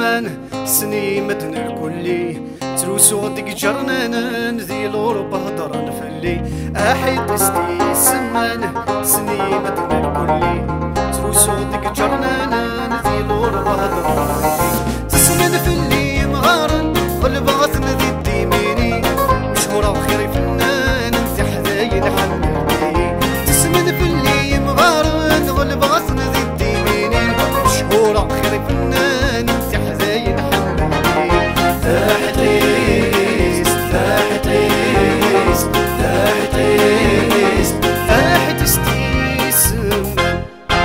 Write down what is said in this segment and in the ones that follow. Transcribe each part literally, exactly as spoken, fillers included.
السمان سني مدن الكلي تروسو ديك جرنان ذي الأوروبا هضران فلي أحيط استي السمان سني مدن الكلي تروسو ديك جرنان ذي الأوروبا هضران فلي تسمن فلي مغارن غلبغتنا ذي الديميني مشهورة بخير فنان انت حذاين حمدي تسمن فلي مغارن غلبغتنا ذي الديميني مشهورة بخير فنان انت حذاين حمدي تحتيس تحتيس تحتيس تحتيس تيسمن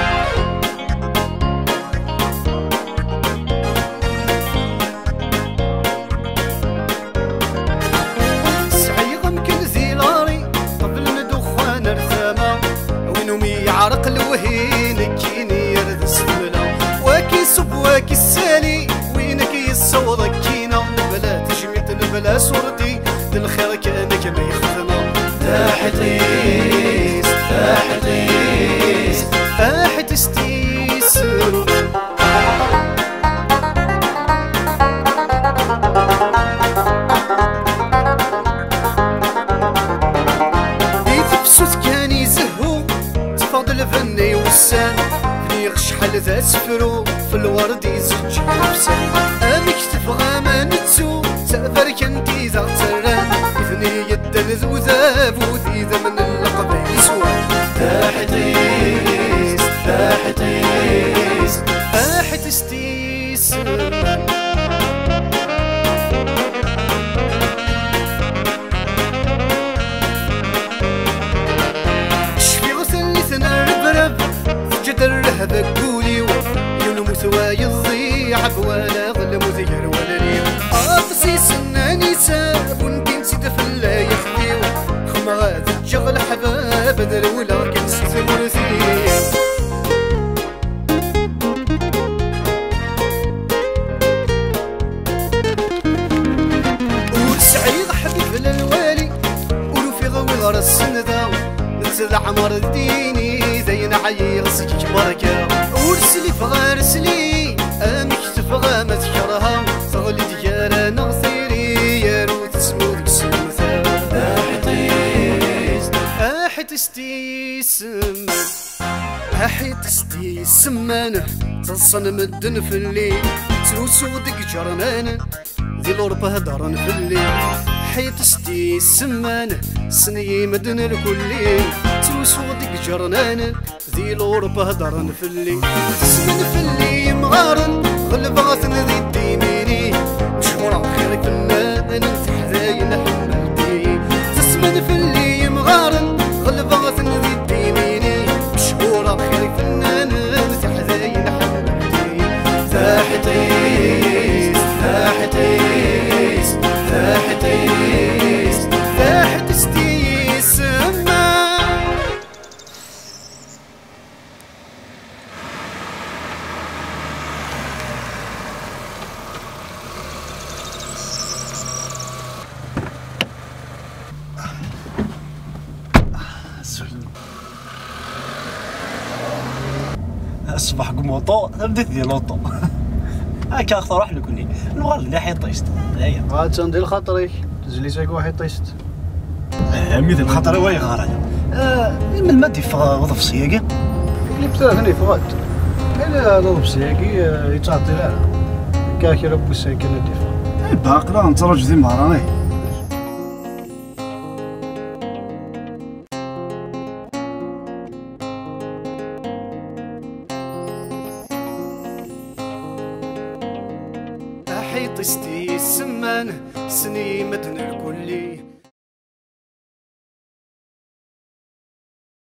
عرق الوهين كيني يرد السملة واكي صب واكي السالي وينك يصوض كينا بلا تجميت بلا صورتي للخير كانك ما يخدم تحتيس تحتيس تحتيس تيسر الفني والسان فنيغ شحال ذا سفرو في الورد يزج نفسان امك تبغى ما نتسو سافر كنتي ذا تران فني يدن ذو ذابو ذي ذا من اللقب يسوى تحتيس تحتيس تحتيس تيسر الرهب قولي يونو مثوى يضيع ولا غل مثير ولا ليل أطسي سناني ساب ونتي نسيت في الله يخفيو خما تجغل حباب ذا ولا كنسيت مرثيل ورسعيد حبيب للوالي ولو في غوي راس السنداو نتذا عمر الديني زين عير سكك بركة ورسلي فغا رسلي امك تفغا ما تكرها صغلي ديالا نغثيري يا روت تسمو ديك السمثا احيتيس احيتيس تيسمن احيتيس تيسمن تصن مدن في الليل تروسو ديك جرمان ذي الأوروبا هدران في الليل حيتيس تيسمن سني مدن الكلي تروسو ديك جرنان ذي الأوروبا هدران في الليل تسمن في اللي مغارن غلبغتن ذي الديميني مشهورة بخير فنان انت حذاين حملتي تسمن في اللي مغارن غلبغتن ذي الديميني مشهورة بخير فنان انت حذاين حملتي تحتيس تحتيس تحتيس تحتيس تيسمن الصباح قموطو بديت ديال لوطو هاكا اختار واحد لكوني نبغى اللي حيطيست هيا غاد تندير خاطرك تزلي ساك واحد طيست عمي ذي الخطر هو يغار هذا آه من المادي وظف سياقي اللي بتا هنا فغاد الا وظف سياقي يتعطي لا كاكي ربو الساكن ديفا باقلا نترج ذي مهراني حيطيس تيسمن سني مدن الكلي